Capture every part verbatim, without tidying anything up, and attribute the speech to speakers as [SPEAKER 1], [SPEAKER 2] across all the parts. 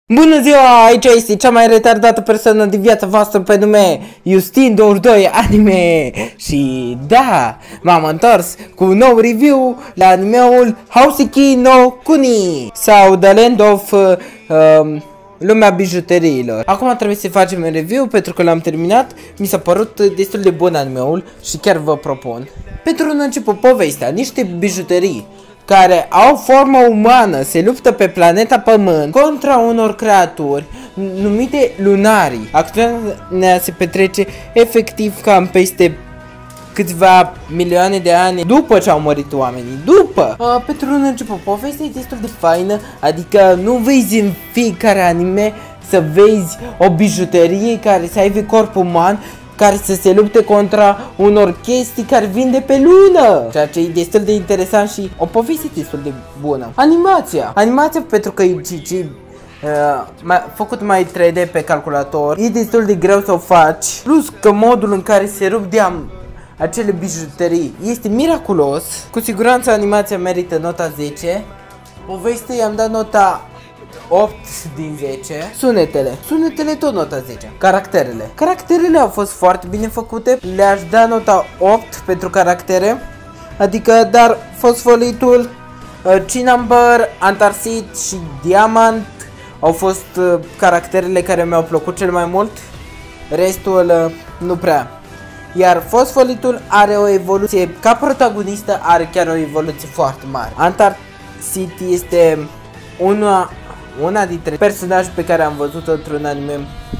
[SPEAKER 1] Bună ziua, aici este cea mai retardată persoană din viața voastră pe nume Justin douăzeci și doi Anime. Și da, m-am întors cu un nou review la animeul Houseki no Kuni sau The Land of uh, um, Lumea bijuteriilor. Acum trebuie să facem un review pentru că l-am terminat. Mi s-a părut destul de bun animeul și chiar vă propun. Pentru un început, povestea, niște bijuterii care au formă umană se luptă pe planeta Pământ contra unor creaturi numite lunarii. Acțiunea se petrece efectiv cam peste câțiva milioane de ani după ce au murit oamenii. După! Uh, pentru un început, povestea e destul de faină, adică nu vezi în fiecare anime să vezi o bijuterie care să aibă corp uman, care să se lupte contra unor chestii care vin de pe lună. Ceea ce e destul de interesant și o poveste destul de bună. Animația. Animația pentru că e G G uh, mai, făcut mai trei D pe calculator, e destul de greu să o faci. Plus că modul în care se rup de am acele bijuterii este miraculos. Cu siguranță animația merită nota zece. Povestea i-am dat nota opt din zece. Sunetele. Sunetele tot nota zece. Caracterele. Caracterele au fost foarte bine făcute. Le-aș da nota opt pentru caractere. Adică, dar fosfolitul, uh, Cinnabar, Antarcit și Diamant au fost uh, caracterele care mi-au plăcut cel mai mult. Restul uh, nu prea. Iar fosfolitul are o evoluție, ca protagonistă are chiar o evoluție foarte mare. Antarcit este una Una dintre personaje pe care am văzut-o într-un anime.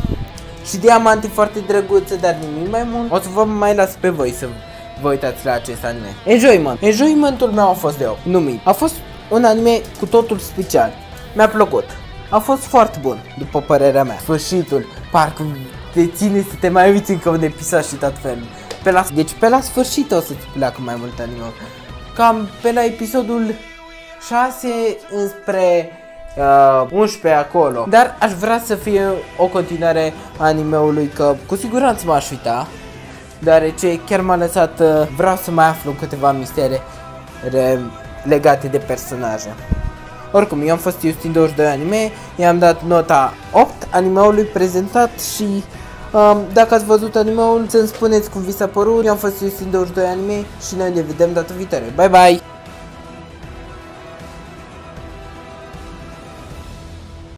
[SPEAKER 1] Și Diamant e foarte drăguță, dar nimic mai mult. O să vă mai las pe voi să vă uitați la acest anime. Enjoyment. Enjoymentul meu a fost de opt. Numit. A fost un anime cu totul special. Mi-a plăcut. A fost foarte bun, după părerea mea. Sfârșitul. Parcă te ține să te mai uiți încă un episod și tot felul. Pe la... Deci pe la sfârșit o să-ți pleacă mai mult anime. Cam pe la episodul șase înspre Uh, unsprezece acolo. Dar aș vrea să fie o continuare a animeului, că cu siguranță m-aș uita, deoarece chiar m-a lăsat, uh, vreau să mai aflu câteva mistere legate de personaje. Oricum, eu am fost Justin douăzeci și doi Anime, i-am dat nota opt animeului prezentat și um, dacă ați văzut animeul, să-mi spuneți cum vi s-a părut. Eu am fost Justin douăzeci și doi Anime și noi ne vedem data viitoare. Bye bye!